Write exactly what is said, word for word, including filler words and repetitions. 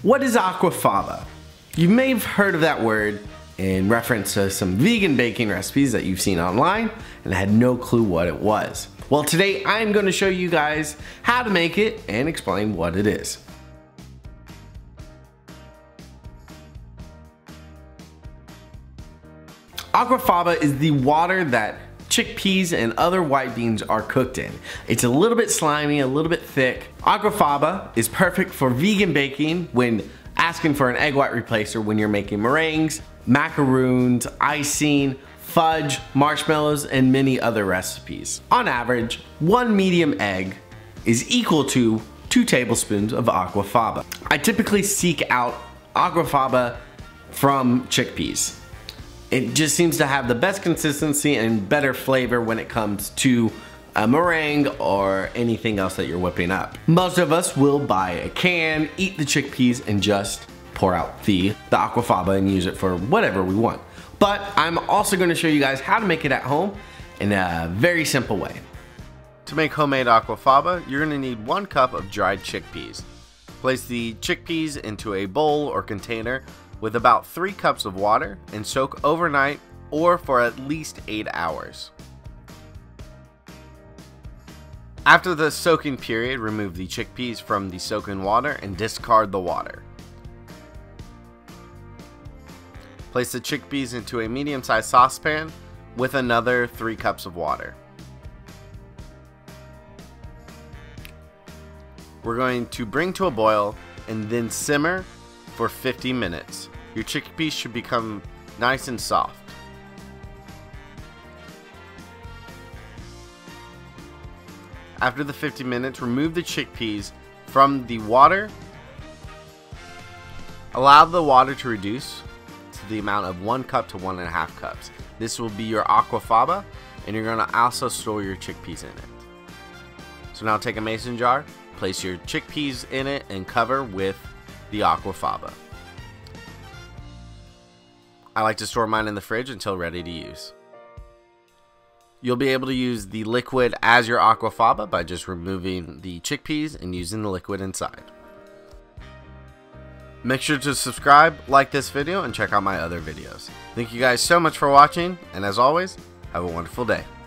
What is aquafaba? You may have heard of that word in reference to some vegan baking recipes that you've seen online and had no clue what it was. Well, today I'm going to show you guys how to make it and explain what it is. Aquafaba is the water that chickpeas and other white beans are cooked in. It's a little bit slimy, a little bit thick. Aquafaba is perfect for vegan baking when asking for an egg white replacer when you're making meringues, macaroons, icing, fudge, marshmallows, and many other recipes. On average, one medium egg is equal to two tablespoons of aquafaba. I typically seek out aquafaba from chickpeas. It just seems to have the best consistency and better flavor when it comes to a meringue or anything else that you're whipping up. Most of us will buy a can, eat the chickpeas, and just pour out the, the aquafaba and use it for whatever we want. But I'm also going to show you guys how to make it at home in a very simple way. To make homemade aquafaba, you're going to need one cup of dried chickpeas. Place the chickpeas into a bowl or container with about three cups of water and soak overnight or for at least eight hours. After the soaking period, remove the chickpeas from the soaking water and discard the water. Place the chickpeas into a medium-sized saucepan with another three cups of water. We're going to bring to a boil and then simmer for fifty minutes. Your chickpeas should become nice and soft. After the fifty minutes, remove the chickpeas from the water. Allow the water to reduce to the amount of one cup to one and a half cups. This will be your aquafaba, and you're going to also store your chickpeas in it. So now take a mason jar, place your chickpeas in it, and cover with the aquafaba. I like to store mine in the fridge until ready to use. You'll be able to use the liquid as your aquafaba by just removing the chickpeas and using the liquid inside. Make sure to subscribe, like this video, and check out my other videos. Thank you guys so much for watching, and as always, have a wonderful day.